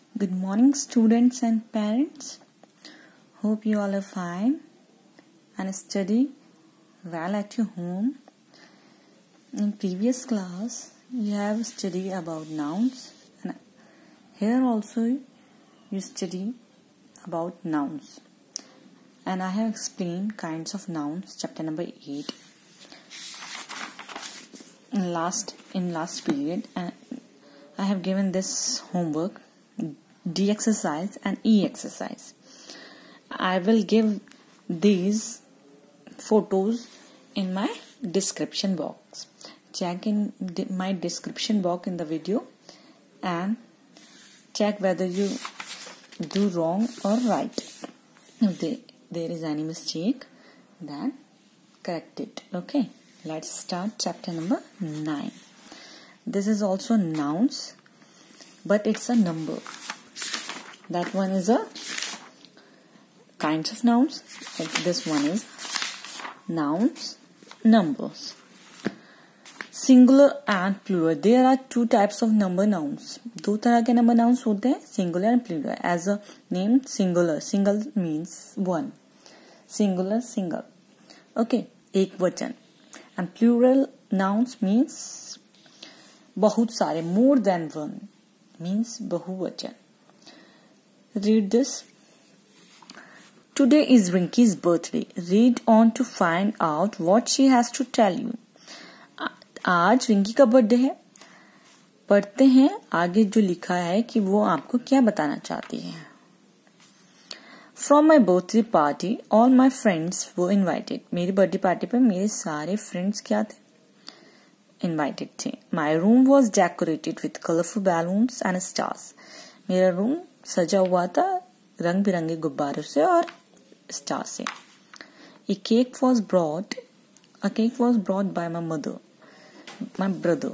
Good morning, students and parents. Hope you all are fine and study well at your home. In previous class, you have studied about nouns, and here also you study about nouns. And I have explained kinds of nouns, chapter number 8, in last period, and I have given this homework, D exercise and E exercise. I will give these photos in my description box. Check in my description box in the video and check whether you do wrong or right. If there is any mistake, then correct it. Okay, let's start chapter number 9. This is also nouns, but it's a number. That one is a kinds of nouns. This one is nouns, numbers. Singular and plural. There are two types of number nouns. दो तरह के number nouns होते हैं, singular and plural. As a name, singular. Single means one. Singular, single. Okay, एक वचन. And plural nouns means बहुत सारे, more than one. Means बहुवचन. Read this. Today is Rinky's birthday. Read on to find out what she has to tell you. आज रिंकी का birthday है. पढ़ते हैं आगे जो लिखा है कि वो आपको क्या बताना चाहती है. From my birthday party, all my friends were invited. मेरी बर्थडे पार्टी पर मेरे सारे फ्रेंड्स क्या थे? Invited थे. My room was decorated with colorful balloons and stars. मेरा रूम सजा हुआ था रंग बिरंगे गुब्बारों से और स्टार से. A cake was brought by my mother, my brother.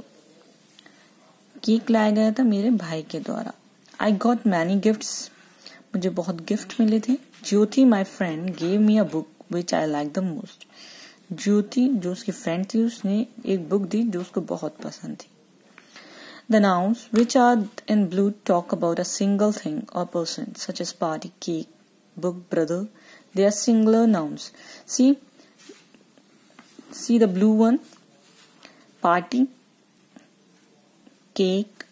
Cake लाया गया था मेरे भाई के द्वारा. I got many gifts. मुझे बहुत गिफ्ट मिले थे. ज्योति my friend gave me a book which I liked the most. ज्योति जो उसकी फ्रेंड थी उसने एक बुक दी जो उसको बहुत पसंद थी. The nouns which are in blue talk about a single thing or person, such as party, cake, book, brother. They are singular nouns. See the blue one. Party, cake,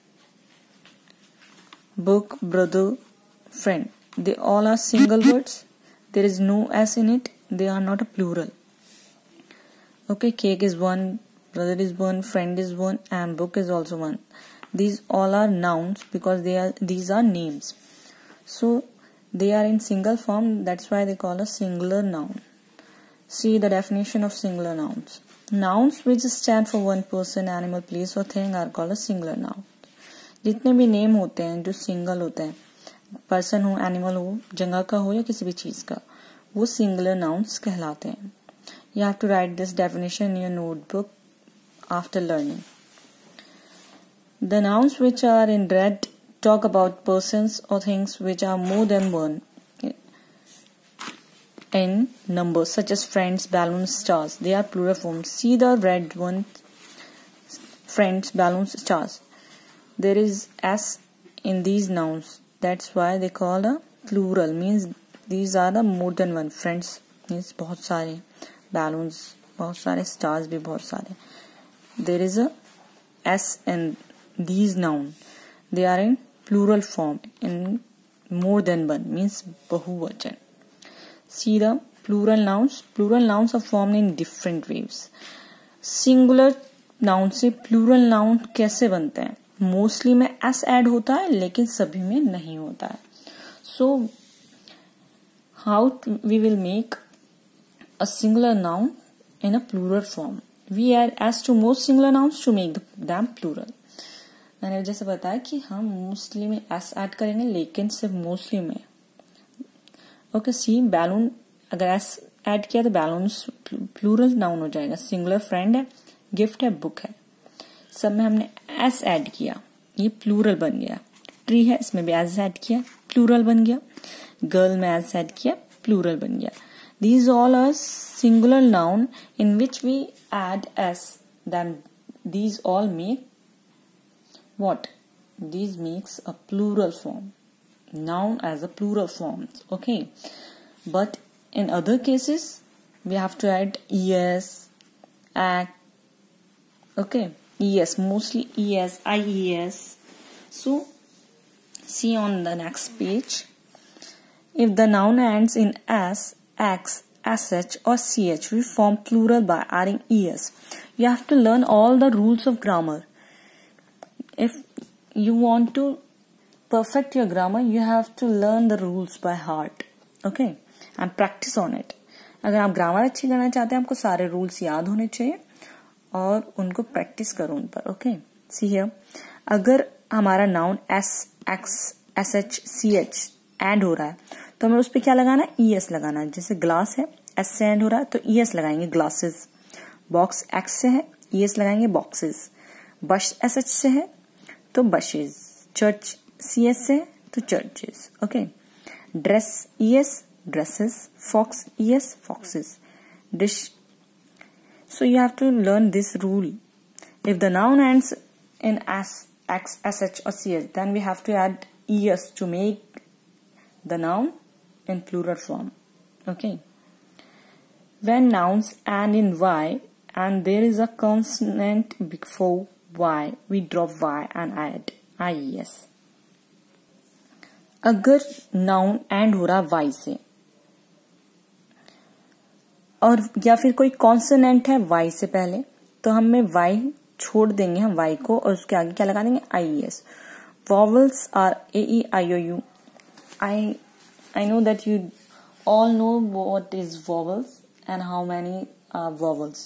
book, brother, friend. They all are single words. There is no S in it. They are not a plural. Okay, cake is one, brother is one, friend is one, and book is also one. These all are nouns because these are names. So they are in single form. That's why they call a singular noun. See the definition of singular nouns. Nouns which stand for one person, animal, place or thing are called a singular noun. जितने भी name होते हैं जो single होते हैं, person हो, animal हो, जगह का हो या किसी भी चीज का, वो सिंगुलर नाउन्स कहलाते हैं. You have to write this definition in your notebook after learning. The nouns which are in red talk about persons or things which are more than one in numbers, such as friends, balloons, stars. They are plural forms. See the red one, friends, balloons, stars. There is S in these nouns. That's why they call a plural. Means these are the more than one. Friends means बहुत सारे, balloons बहुत सारे, stars भी बहुत सारे. There is a S in these nouns. They are in plural form in more than one. Means बहुवचन. See the plural nouns. Plural nouns are formed in different ways. Singular noun से plural noun कैसे बनते हैं? Mostly में S add होता है लेकिन सभी में नहीं होता है. So how we will make a singular noun in a plural form? We add S to most singular nouns to make them plural. मैंने जैसे बताया कि हम मोस्टली में S ऐड करेंगे लेकिन सिर्फ मोस्टली में. ओके, सी बैलून अगर S ऐड किया तो बैलून प्लूरल नाउन हो जाएगा. सिंगुलर फ्रेंड है, गिफ्ट है, बुक है, सब में हमने S ऐड किया, ये प्लूरल बन गया. ट्री है, इसमें भी S ऐड किया, प्लूरल बन गया. गर्ल में S ऐड किया, प्लूरल बन गया. These all are singular noun in which we add S. Then these all make what? These makes a plural form. noun as a plural form. Okay, but in other cases we have to add es, act. Okay, es, mostly es, ies. So see on the next page, if the noun ends in s, x, sh or ch, we form plural by adding es. You have to learn all the rules of grammar. If you want to perfect your grammar, you have to learn the rules by heart. Okay, and practice on it. अगर आप grammar अच्छी करना चाहते हैं, आपको सारे rules याद होने चाहिए और उनको प्रैक्टिस करो उन पर. ओके, सी हियर, अगर हमारा noun S, X, S H, C H end हो रहा है तो हमें उस पर क्या लगाना है? ई एस लगाना है. जैसे ग्लास है, एस से एंड हो रहा है तो ई एस लगाएंगे, ग्लासेस. बॉक्स एक्स से है, ई एस लगाएंगे, बॉक्सेस. बस एस एच से है तो बशेज. चर्च सी एस से है तो churches. Okay, dress E S, dresses. Fox es, foxes. Dish. So you have to learn this rule. If the noun ends in s, x, sh or ch, then we have to add es to make the noun in plural form. Okay, when nouns end in y and there is a consonant before y, we drop y and add ies. अगर noun end हो रहा Y से और या फिर कोई consonant है Y से पहले, तो हमें वाई छोड़ देंगे, हम वाई को, और उसके आगे क्या लगा देंगे? I S. Vowels are A E I O U. I know that you all know what is vowels and how many vowels.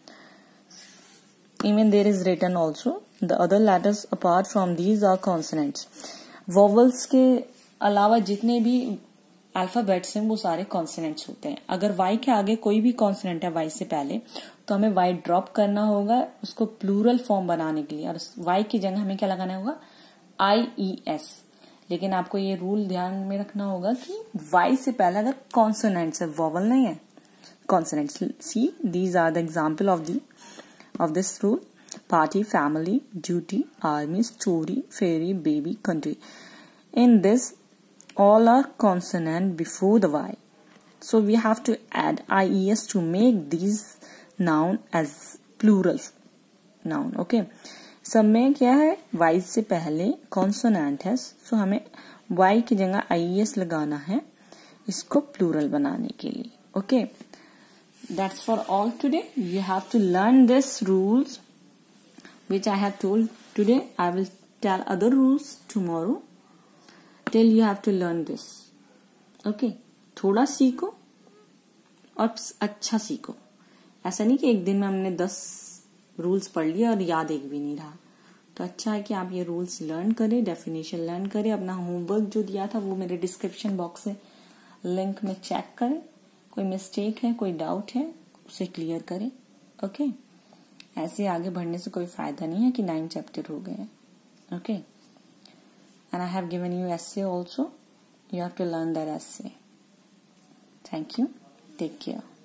Even there is written also the other letters apart from these are consonants. Vowels के अलावा जितने भी alphabets हैं वो सारे consonants होते हैं. अगर वाई के आगे कोई भी कॉन्सोनेंट है वाई से पहले, तो हमें वाई ड्रॉप करना होगा उसको प्लूरल फॉर्म बनाने के लिए, और वाई की जगह हमें क्या लगाना होगा? I E S. लेकिन आपको ये रूल ध्यान में रखना होगा कि वाई से पहले अगर कॉन्सोनेंट्स है, वॉवल नहीं है, consonants. See these are the example of this rule: party, family, duty, army, story, fairy, baby, country. In this, all are consonant before the y, so we have to add ies to make these noun as plural noun. Okay, सब में क्या है? y से पहले consonant है, so हमें y की जगह ies लगाना है इसको plural बनाने के लिए. Okay, that's for all today. You have to learn these rules which I have told today. I will tell other rules tomorrow. Till you have to learn this. Okay, थोड़ा सीखो और अच्छा सीखो. ऐसा नहीं कि एक दिन में हमने 10 रूल्स पढ़ लिया और याद एक भी नहीं रहा. तो अच्छा है कि आप ये रूल्स लर्न करें, डेफिनेशन लर्न करें. अपना होमवर्क जो दिया था वो मेरे डिस्क्रिप्शन बॉक्स से लिंक में चेक करें. कोई मिस्टेक है, कोई डाउट है, उसे क्लियर करें. ओके, ऐसे आगे बढ़ने से कोई फायदा नहीं है कि 9 चैप्टर हो गए हैं. Okay, and I have given you essay also. You have to learn that essay. Thank you. Take care.